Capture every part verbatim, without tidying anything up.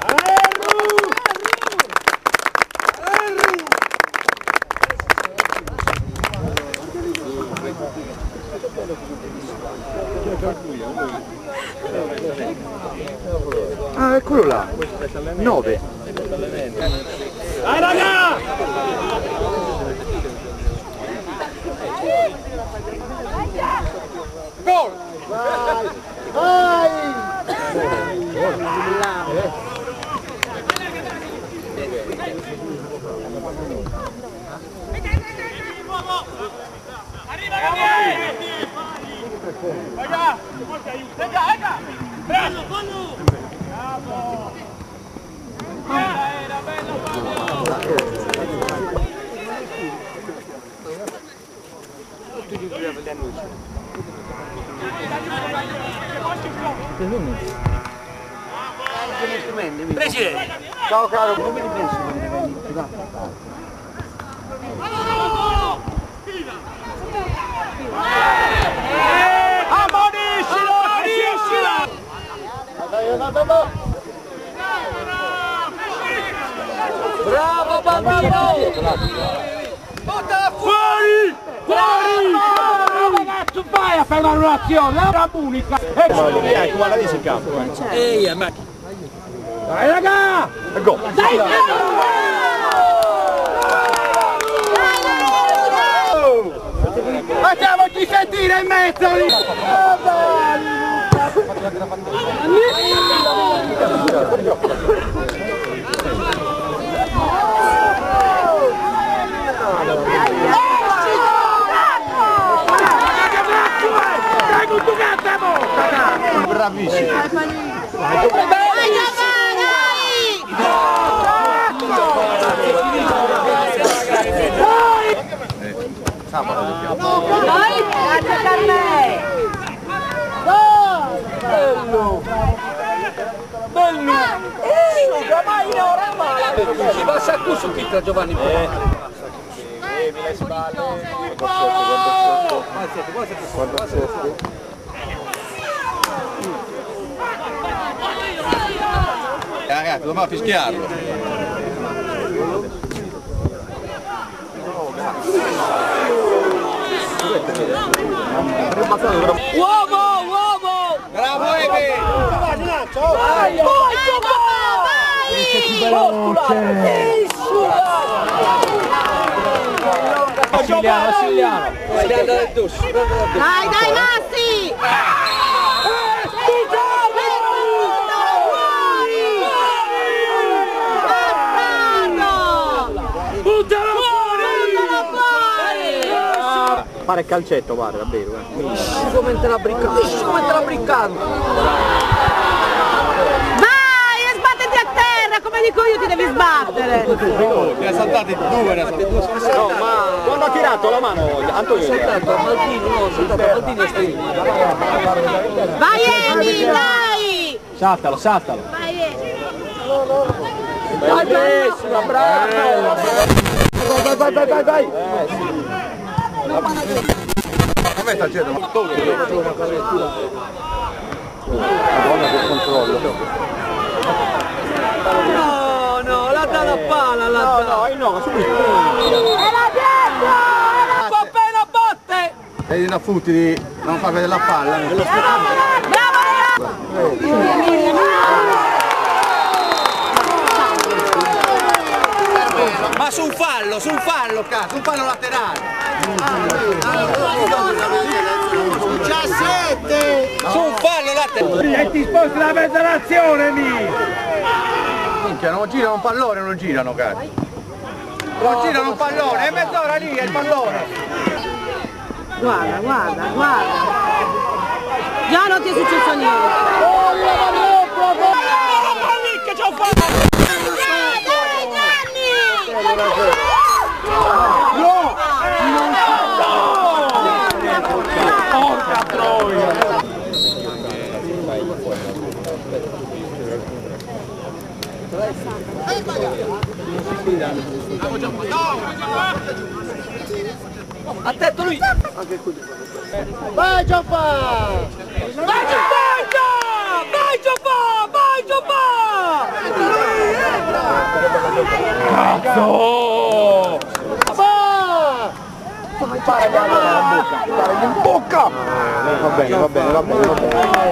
Ah, eccolo là, nove. Dai raga! Gol! Vai! Vai! Arriva Gabriele! Raga! Raga, raga! Bravo! Bravo! Era bello Paolo! Presidente! Ciao caro, come ti pensi? Ammoniscilo! Ammoniscilo! Bravo bambino! Butta fuori! Fuori! Ragazzo, vai a fare una rotazione! La unica! Dai, come la dice il campo? Ehi, ma... Dai raga! Go! Dai! Facciamoci sentire in mezzo lì! Bravissimo! Vai Vai, grazie a me! Bello! Bello! Asciuga, ma in ora male! Si passa a cusso chi tra Giovanni? Eh! Eh, mi le spalle! Guarda sotto, guarda sotto! Eh, ragazzi, dobbiamo fischiarlo! Uomo, uomo! Bravo Emi! Vai, vai, Vassiliano, Vassiliano! Dai, dai, Massi! Buttalo fuori! Fare il calcetto, guarda, davvero, eh. Liscio come te la briccando! Liscio come te la briccando! Vai, e sbattiti a terra, come dico io ti devi sbattere! Ne ha saltate due, ne ha saltate due. No, ma quando ha tirato la mano, Antonio? Ho saltato a Maldini, no, ho saltato a Maldini e Strini. Vai Emi, dai! Saltalo, saltalo. Vai Emi! Vai bellissima, bravo! Vai, vai, vai, vai, vai! Come sta Cedo? Madonna che controllo! No, no, la dà la pala, la No, dà! no, no, subito! Era dietro! Fa appena botte! Vedi una futti di non far vedere la palla. Ma su un fallo, su un fallo, cazzo, un fallo laterale! diciassette! Su un fallo laterale! E ti sposti la mezza nazione, mi! Minchia, non girano un pallone, non girano, cazzo! Non girano un pallone, è mezz'ora lì, è il pallone! Guarda, guarda, guarda! Già non ti è successo niente! Che ci ho fatto! No! Porca troia! Attento lui! Vai Gioppa! Vai Gioppa! Vai Gioppa! Vai Gioppa! Cazzo! in bocca! Va bene, va bene, va bene, va bene.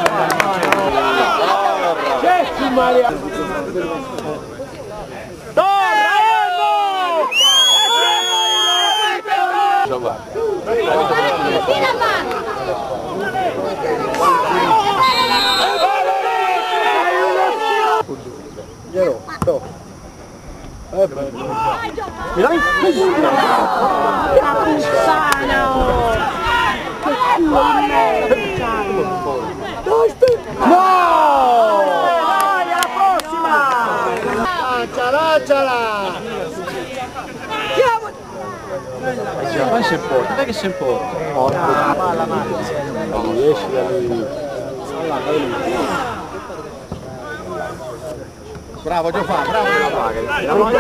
Gesù Maria! Mi dai? La puttana, oh! Che culo di merda, puttana! No! Dai, alla prossima! Lanciala, lanciala! Ma si importa, non è che si importa. La palla, non riesci da lui. Bravo Giovanni, bravo Giovanni.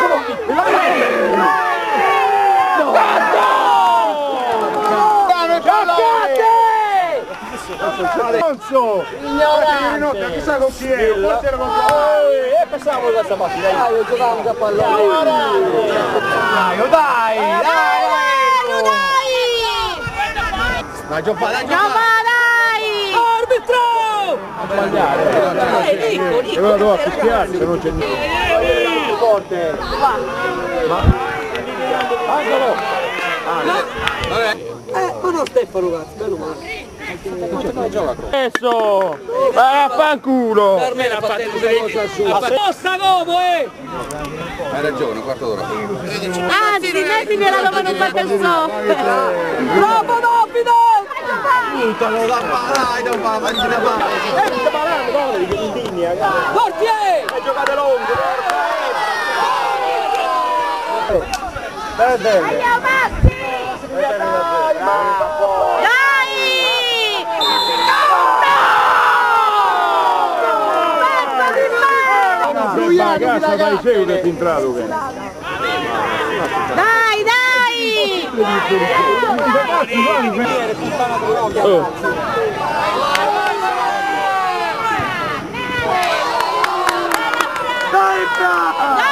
Alonso! Ignorante! Chissà con chi è! Forse era con E pensavo di questa partita! Dai, io giocavo a pallone! Dai, dai! Dai! Dai Giovanni, dai Giovanni! Arbitro! Non sbagliare! Però devo fischiare se non c'è niente! Forte! Angelo! Eh, ma no Stefano, cazzo, bello male! Adesso! Vai a fanculo! Per me l'ha fatto apposta dopo, eh! Hai ragione, un quarto d'ora. Anzi, mettimi dove non fai per sopra! Troppo rapido! Buttalo da dai, non va avanti da Portier! E giocate lunghe! Ragazza dai sei che è entrato. Dai, dai! Dai, bravo!